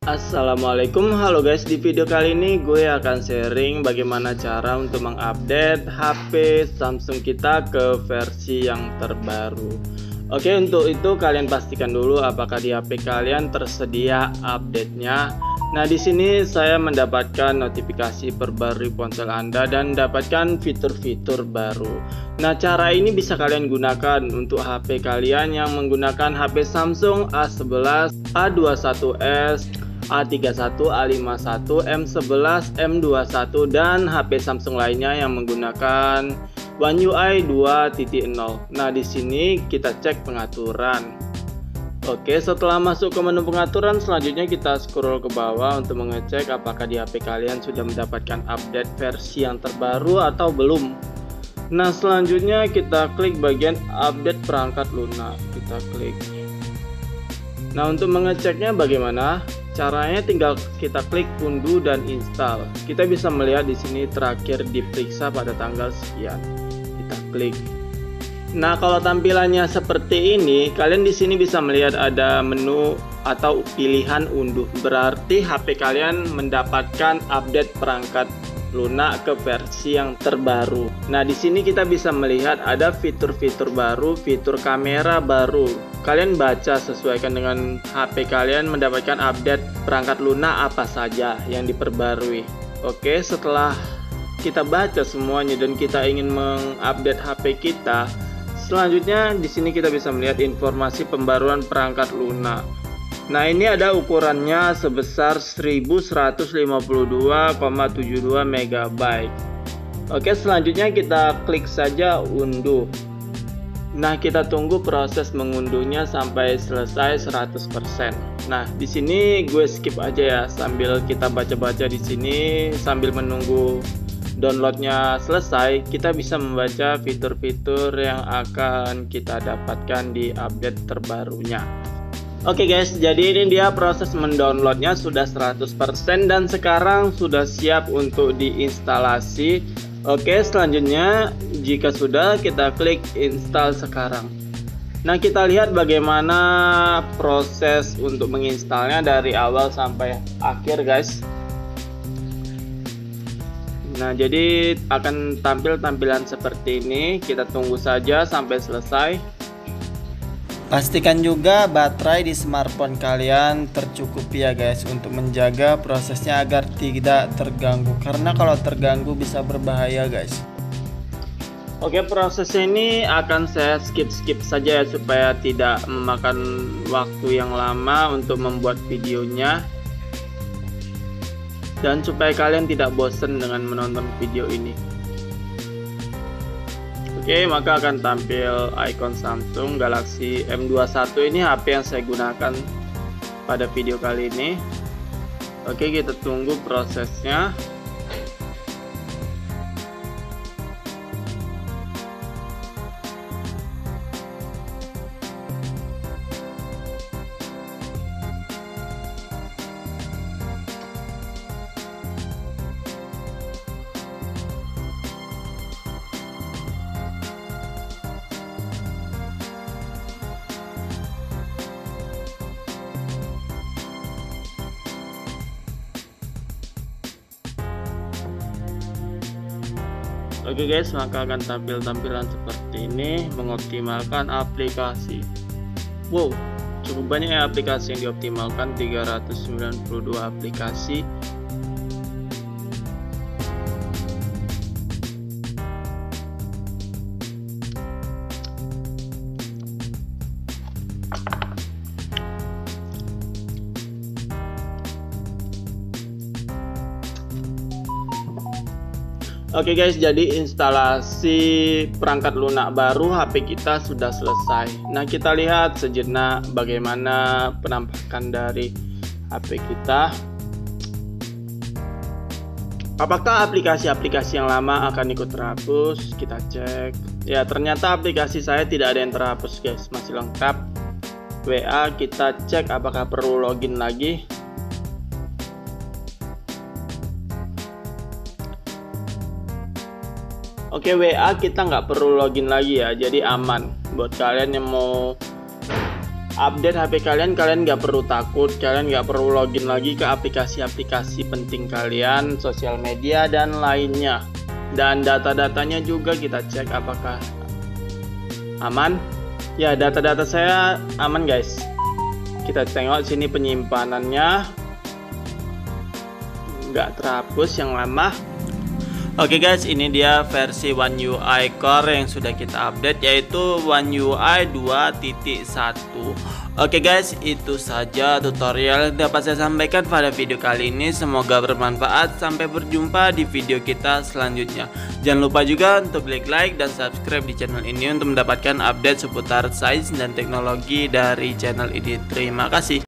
Assalamualaikum, halo guys. Di video kali ini gue akan sharing bagaimana cara untuk mengupdate HP Samsung kita ke versi yang terbaru. Oke, untuk itu kalian pastikan dulu apakah di HP kalian tersedia update-nya. Nah, di sini saya mendapatkan notifikasi perbarui ponsel Anda dan dapatkan fitur-fitur baru. Nah, cara ini bisa kalian gunakan untuk HP kalian yang menggunakan HP Samsung A11, A21s, A31, A51, M11, M21 dan HP Samsung lainnya yang menggunakan One UI 2.0. Nah, di sini kita cek pengaturan. Oke, setelah masuk ke menu pengaturan, selanjutnya kita scroll ke bawah untuk mengecek apakah di HP kalian sudah mendapatkan update versi yang terbaru atau belum. Nah, selanjutnya kita klik bagian update perangkat lunak. Kita klik. Nah, untuk mengeceknya bagaimana? Caranya tinggal kita klik unduh dan install. Kita bisa melihat di sini terakhir diperiksa pada tanggal sekian. Kita klik. Nah, kalau tampilannya seperti ini, kalian di sini bisa melihat ada menu atau pilihan unduh. Berarti HP kalian mendapatkan update perangkat lunak ke versi yang terbaru. Nah, di sini kita bisa melihat ada fitur-fitur baru, fitur kamera baru. Kalian baca, sesuaikan dengan HP kalian mendapatkan update perangkat lunak apa saja yang diperbarui. Oke, setelah kita baca semuanya dan kita ingin mengupdate HP kita, selanjutnya di sini kita bisa melihat informasi pembaruan perangkat lunak. Nah, ini ada ukurannya sebesar 1152,72 MB. Oke, selanjutnya kita klik saja unduh. Nah, kita tunggu proses mengunduhnya sampai selesai 100%. Nah, di sini gue skip aja ya sambil kita baca-baca di sini sambil menunggu downloadnya selesai. Kita bisa membaca fitur-fitur yang akan kita dapatkan di update terbarunya. Oke guys, jadi ini dia proses mendownloadnya sudah 100% dan sekarang sudah siap untuk diinstalasi. Oke, selanjutnya jika sudah, kita klik install sekarang. Nah, kita lihat bagaimana proses untuk menginstalnya dari awal sampai akhir guys. Nah, jadi akan tampil tampilan seperti ini. Kita tunggu saja sampai selesai. Pastikan juga baterai di smartphone kalian tercukupi ya guys, untuk menjaga prosesnya agar tidak terganggu, karena kalau terganggu bisa berbahaya guys. Oke, prosesnya ini akan saya skip saja ya supaya tidak memakan waktu yang lama untuk membuat videonya dan supaya kalian tidak bosan dengan menonton video ini. Oke, maka akan tampil ikon Samsung Galaxy M21. Ini HP yang saya gunakan pada video kali ini. Oke, kita tunggu prosesnya. Oke guys, maka akan tampil tampilan seperti ini, mengoptimalkan aplikasi. Wow, cukup banyak ya aplikasi yang dioptimalkan, 392 aplikasi. Oke guys, jadi instalasi perangkat lunak baru HP kita sudah selesai. Nah, kita lihat sejenak bagaimana penampakan dari HP kita. Apakah aplikasi-aplikasi yang lama akan ikut terhapus? Kita cek. Ya, ternyata aplikasi saya tidak ada yang terhapus guys, masih lengkap. WA kita cek apakah perlu login lagi. Oke, WA kita nggak perlu login lagi ya, jadi aman. Buat kalian yang mau update HP kalian, kalian nggak perlu takut, kalian nggak perlu login lagi ke aplikasi-aplikasi penting kalian, sosial media dan lainnya. Dan data-datanya juga kita cek apakah aman. Ya, data-data saya aman guys. Kita tengok sini penyimpanannya, nggak terhapus yang lama. Oke guys, ini dia versi One UI Core yang sudah kita update, yaitu One UI 2.1. Oke guys, itu saja tutorial yang dapat saya sampaikan pada video kali ini. Semoga bermanfaat. Sampai berjumpa di video kita selanjutnya. Jangan lupa juga untuk klik like dan subscribe di channel ini untuk mendapatkan update seputar sains dan teknologi dari channel ini. Terima kasih.